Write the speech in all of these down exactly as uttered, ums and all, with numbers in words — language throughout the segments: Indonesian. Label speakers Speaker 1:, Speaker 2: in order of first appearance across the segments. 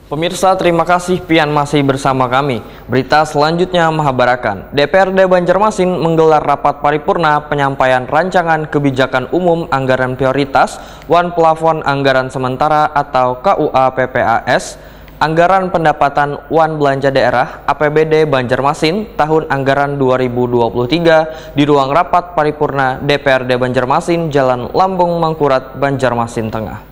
Speaker 1: Pemirsa, terima kasih pian masih bersama kami. Berita selanjutnya menghabarkan D P R D Banjarmasin menggelar rapat paripurna penyampaian rancangan kebijakan umum anggaran prioritas Wan Plafon Anggaran Sementara atau K U A P P A S, Anggaran Pendapatan Wan Belanja Daerah A P B D Banjarmasin tahun anggaran dua ribu dua puluh tiga di ruang rapat paripurna D P R D Banjarmasin, Jalan Lambung Mangkurat, Banjarmasin Tengah.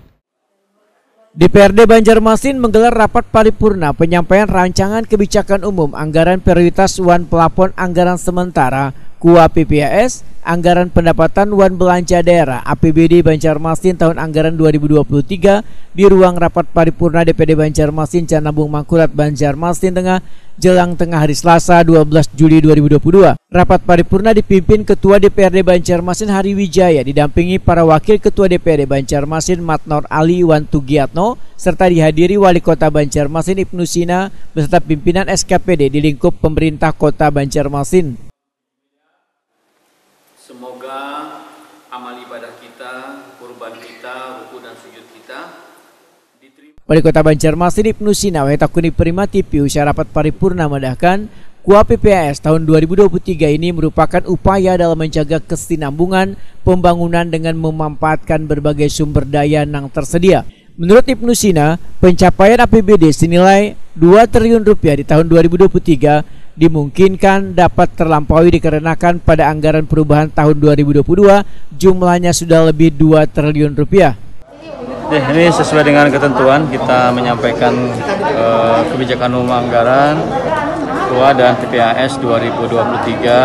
Speaker 2: D P R D Banjarmasin menggelar rapat paripurna penyampaian rancangan kebijakan umum anggaran prioritas Wan Plafon Anggaran Sementara K U A P P A S, Anggaran Pendapatan Wan Belanja Daerah A P B D Banjarmasin tahun anggaran dua ribu dua puluh tiga di ruang rapat paripurna D P D Banjarmasin, Jalan Lambung Mangkurat, Banjarmasin Tengah, jelang tengah hari Selasa dua belas Juli dua ribu dua puluh dua. Rapat paripurna dipimpin Ketua D P R D Banjarmasin Hari Wijaya didampingi para Wakil Ketua D P R D Banjarmasin Matnor Ali Wan Tugiatno serta dihadiri Wali Kota Banjarmasin Ibnu Sina beserta pimpinan S K P D di lingkup pemerintah Kota Banjarmasin.
Speaker 3: Semoga amal ibadah kita, kurban kita, ruku dan sujud kita diterima.
Speaker 2: Wali Kota Banjarmasin Ibnu Sina Wetakuni Prima T V usai rapat paripurna mendahkan K U A P P A S tahun dua ribu dua puluh tiga ini merupakan upaya dalam menjaga kesinambungan pembangunan dengan memanfaatkan berbagai sumber daya yang tersedia. Menurut Ibnu Sina, pencapaian A P B D senilai dua triliun rupiah di tahun dua ribu dua puluh tiga dimungkinkan dapat terlampaui dikarenakan pada anggaran perubahan tahun dua ribu dua puluh dua jumlahnya sudah lebih dua triliun rupiah.
Speaker 4: Ya, ini sesuai dengan ketentuan kita menyampaikan eh, kebijakan umum anggaran K U A dan P P A S dua ribu dua puluh tiga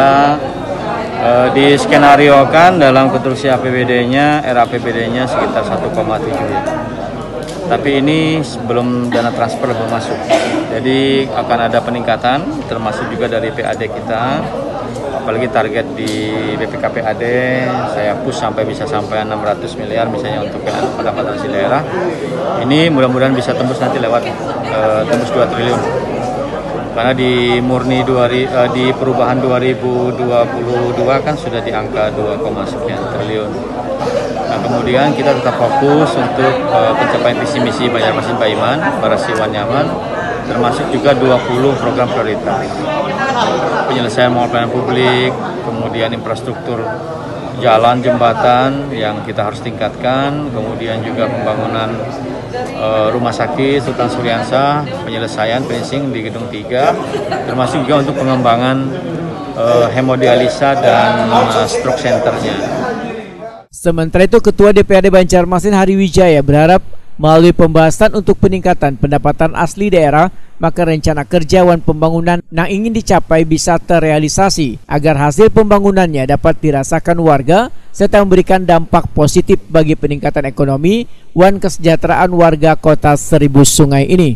Speaker 4: eh, diskenariokan dalam konstruksi A P B D-nya, R A P B D-nya sekitar satu koma tujuh. Tapi ini sebelum dana transfer belum masuk. Jadi akan ada peningkatan termasuk juga dari P A D kita. Apalagi target di B P K P A D saya push sampai bisa sampai enam ratus miliar misalnya untuk pendapatan asli daerah. Ini mudah-mudahan bisa tembus nanti lewat uh, tembus dua triliun. Karena di murni dua, uh, di perubahan dua ribu dua puluh dua kan sudah di angka dua, sekian triliun. Nah, kemudian kita tetap fokus untuk uh, pencapaian visi misi Banjarmasin Paiman, Barasi Wan Nyaman, termasuk juga dua puluh program prioritas. Penyelesaian mall pelayanan publik, kemudian infrastruktur jalan, jembatan yang kita harus tingkatkan, kemudian juga pembangunan uh, rumah sakit Sultan Suryansah, penyelesaian finishing di Gedung tiga, termasuk juga untuk pengembangan uh, hemodialisa dan uh, stroke centernya.
Speaker 2: Sementara itu, Ketua D P R D Banjarmasin Hari Wijaya berharap melalui pembahasan untuk peningkatan pendapatan asli daerah, maka rencana kerja Wan Pembangunan yang ingin dicapai bisa terrealisasi agar hasil pembangunannya dapat dirasakan warga serta memberikan dampak positif bagi peningkatan ekonomi Wan kesejahteraan warga Kota Seribu Sungai ini.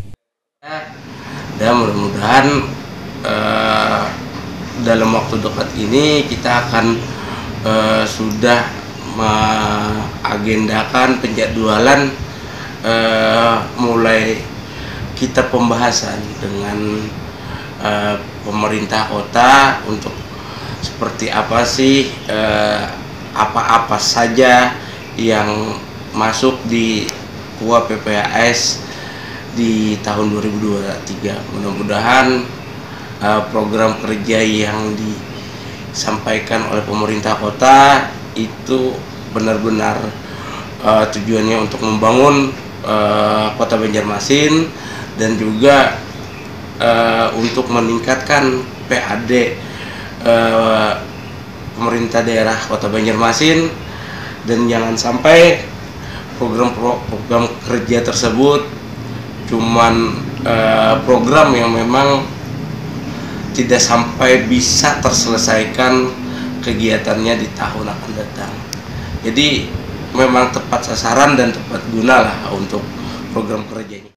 Speaker 5: Dan mudah-mudahan uh, dalam waktu dekat ini kita akan uh, sudah mengagendakan penjadwalan uh, mulai kita pembahasan dengan uh, pemerintah kota untuk seperti apa sih apa-apa uh, saja yang masuk di K U A P P A S di tahun dua ribu dua puluh tiga. Mudah-mudahan uh, program kerja yang disampaikan oleh pemerintah kota itu benar-benar uh, tujuannya untuk membangun uh, Kota Banjarmasin dan juga uh, untuk meningkatkan P A D uh, pemerintah daerah Kota Banjarmasin, dan jangan sampai program-program kerja tersebut cuman uh, program yang memang tidak sampai bisa terselesaikan kegiatannya di tahun akan datang. Jadi memang tepat sasaran dan tepat guna lah untuk program kerjanya.